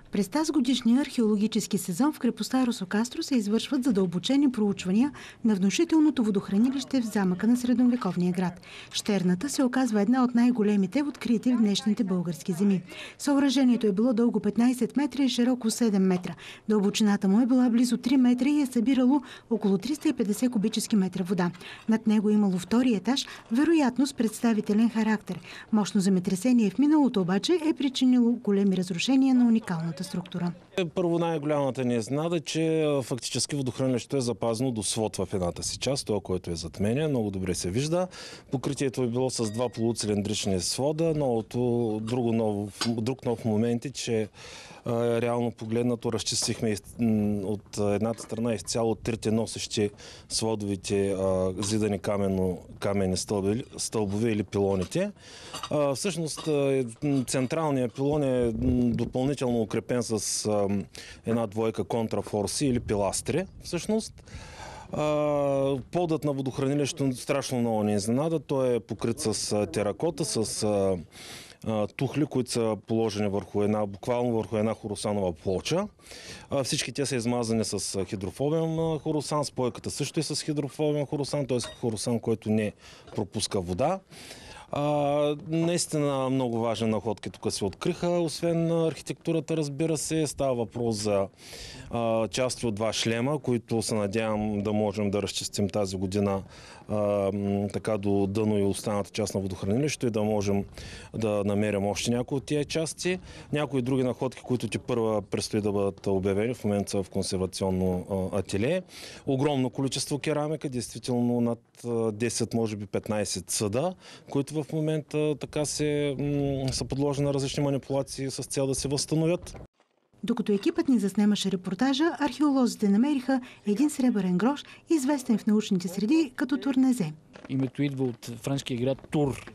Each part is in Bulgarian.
През тази годишния археологически сезон в крепостта Росокастро се извършват задълбочени проучвания на внушителното водохранилище в замъка на средновековния град. Щерната се оказва една от най-големите, открити в днешните български земи. Съоръжението е било дълго 15 метра и широко 7 метра. Дълбочината му е била близо 3 метра и е събирало около 350 кубически метра вода. Над него имало втори етаж, вероятно с представителен характер. Мощно земетресение в миналото обаче е причинило големи разрушения на уникалната структура. Първо, най-голямата ни изненада е, че фактически водохранилището е запазено до свод в едната си част, това, което е зад мене, много добре се вижда. Покритието е било с два полуцилиндрични свода. Друг нов момент е, че реално погледнато разчистихме от едната страна изцяло трите носещи сводовите зидани камени стълбове или пилоните. Всъщност централният пилон е допълнително укрепен с една двойка контрафорси или пиластри. Всъщност подът на водохранилището страшно много ни изненада. Той е покрит с теракота, с тухли, които са положени буквално върху една хоросанова плоча. Всички те са измазани с хидрофобен хоросан, спойката също е с хидрофобен хоросан, т.е. хоросан, който не пропуска вода. Наистина много важни находки тук се откриха, освен архитектурата, разбира се. Става въпрос за части от два шлема, които се надявам да можем да разчистим тази година така до дъно и останата част на водохранилището и да можем да намерим още някои от тия части. Някои други находки, които ти първа предстои да бъдат обявени, в момента са в консервационно ателие. Огромно количество керамика, действително над 10, може би 15 съда, които в момента така са подложени на различни манипулации с цел да се възстановят. Докато екипът ни заснемаше репортажа, археолозите намериха един сребърен грош, известен в научните среди като турнезе. Името идва от френския град Тур.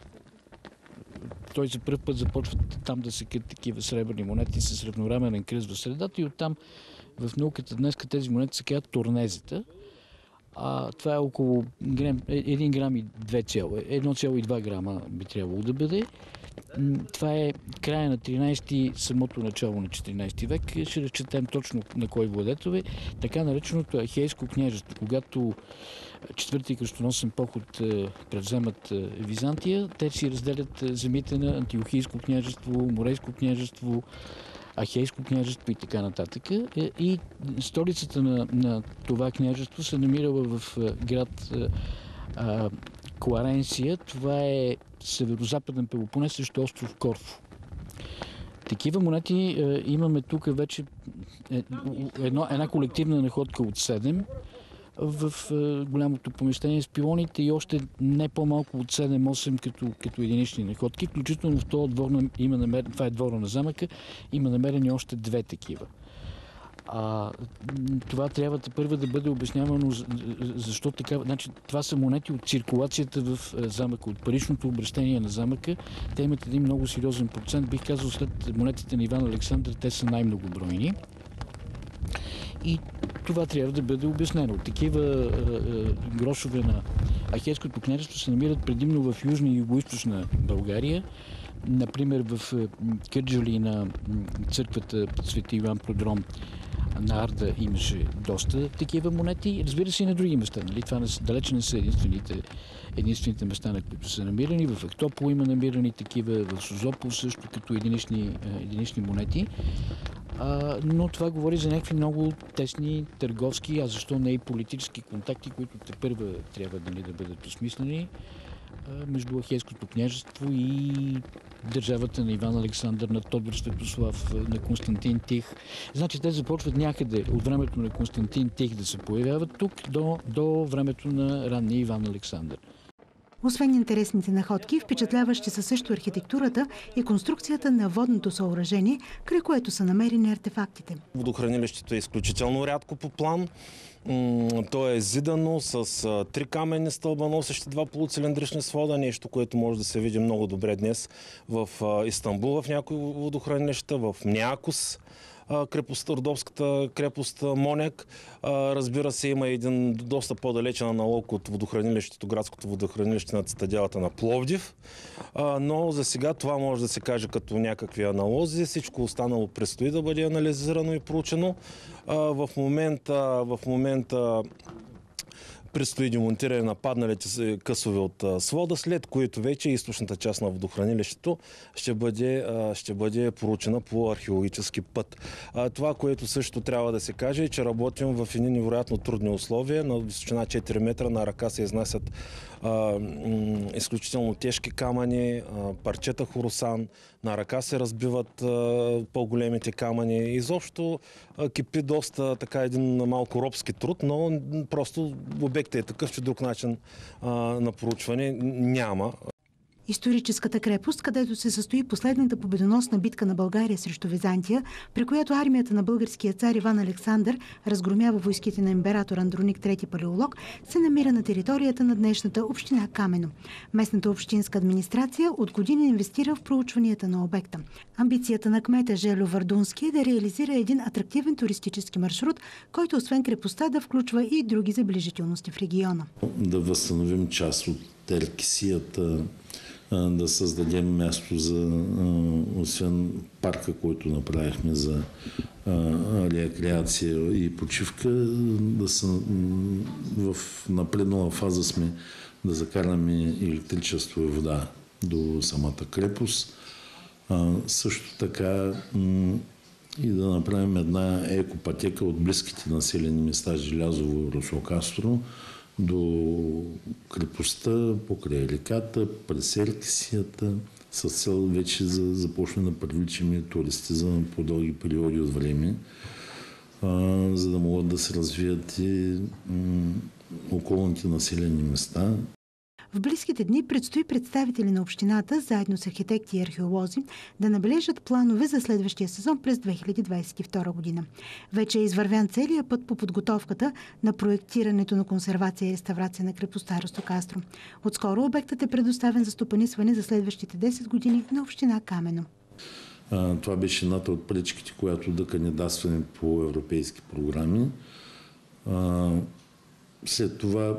Той за първ път започва там да се крият такива сребърни монети с равнораменен кръст в средата и оттам в науката днес тези монети се казват турнезета. Това е около 1 грам и 1,2 грама би трябвало да бъде. Това е края на 13-ти, самото начало на 14 век. Ще разчетем точно на кой владетел е. Така нареченото Ахейско княжество. Когато четвърти кръстоносен поход превземат Византия, те си разделят земите на Антиохийско княжество, Морейско княжество, Ахейско княжество и така нататък. И столицата на това княжество се намирала в град Кларенсия. Това е северо-западен Пелопонес срещу остров Корфу. Такива монети имаме тук вече една колективна находка от 7 в голямото помещение с пилоните и още не по-малко от 7-8 като единични находки. Включително в този двор има намерени, това е двора на замъка, има намерени още 2 такива. Това трябва първо да бъде обяснявано защо така. Значи, това са монети от циркулацията в замъка, от паричното обращение на замъка. Те имат един много сериозен процент. Бих казал, след монетите на Иван Александър, те са най-многобройни. И това трябва да бъде обяснено. Такива грошове на Ахейското княжество се намират предимно в южна и югоизточна България. Например, в Кърджали на църквата Свети Иван Продром на Арда имаше доста такива монети. Разбира се и на други места. Нали? Това далече не са единствените места, на които са намирани. В Актопол има намирани такива, в Созопол също като единични монети. Но това говори за някакви много тесни търговски, а защо не и политически контакти, които тепърва трябва да бъдат осмислени между Ахейското княжество и държавата на Иван Александър, на Тодор Светослав, на Константин Тих. Значи те започват някъде от времето на Константин Тих да се появяват тук до времето на ранния Иван Александър. Освен интересните находки, впечатляващи са също архитектурата и конструкцията на водното съоръжение, край което са намерени артефактите. Водохранилището е изключително рядко по план. То е зидано с 3 каменни стълба, носещи 2 полуцилиндрични свода, нещо, което може да се види много добре днес в Истанбул, в някои водохранилища, в Неакос, Родопската крепост Моняк. Разбира се, има един доста по-далечен аналог от водохранилището, градското водохранилище на цитаделата на Пловдив. Но за сега това може да се каже като някакви аналози. Всичко останало предстои да бъде анализирано и проучено. В момента предстои демонтиране на падналите късове от свода, след които вече източната част на водохранилището ще бъде проучена по археологически път. Това, което също трябва да се каже, е, че работим в едни невероятно трудни условия. На височина 4 метра на ръка се изнасят изключително тежки камъни, парчета хоросан, на ръка се разбиват по-големите камъни. Изобщо кипи доста така един малко робски труд, но просто обектът е такъв, че друг начин на проучване няма. Историческата крепост, където се състои последната победоносна битка на България срещу Византия, при която армията на българския цар Иван Александър разгромява войските на император Андроник III Палеолог, се намира на територията на днешната община Камено. Местната общинска администрация от години инвестира в проучванията на обекта. Амбицията на кмета Желю Вардунски е да реализира един атрактивен туристически маршрут, който освен крепостта да включва и други забележителности в региона. Да възстановим част от теркисията, да създадем място за, освен парка, който направихме за рекреация и почивка, да са в напреднала фаза сме да закараме електричество и вода до самата крепост. Също така и да направим една екопътека от близките населени места Желязово и Русокастро до крепостта, покрай реката, през еркисията, с цел вече започне да привличаме туристи за по-дълги периоди от време, за да могат да се развият и околните населени места. В близките дни предстои представители на общината, заедно с архитекти и археолози, да набележат планове за следващия сезон през 2022 година. Вече е извървян целият път по подготовката на проектирането на консервация и реставрация на крепостта Росокастро. Отскоро обектът е предоставен за стопанисване за следващите 10 години на община Камено. Това беше едната от пречките, която да кандидатстваме по европейски програми. След това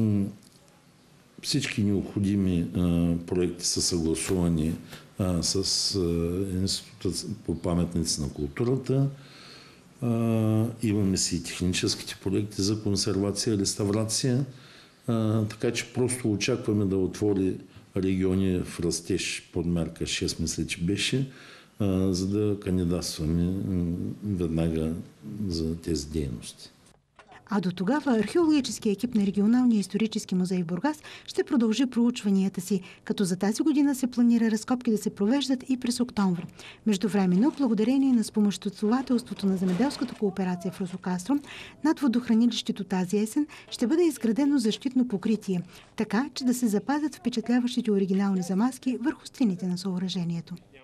всички необходими проекти са съгласувани с Института по паметници на културата. Имаме си и техническите проекти за консервация и реставрация. Така че просто очакваме да отвори региони в растеж под мерка 6, мисля, че беше, за да кандидатстваме веднага за тези дейности. А до тогава археологически екип на Регионалния исторически музей в Бургас ще продължи проучванията си, като за тази година се планира разкопки да се провеждат и през октомври. Междувременно, благодарение на спомоществователството на земеделската кооперация в Росокастро, над водохранилището тази есен ще бъде изградено защитно покритие, така че да се запазят впечатляващите оригинални замазки върху стените на съоръжението.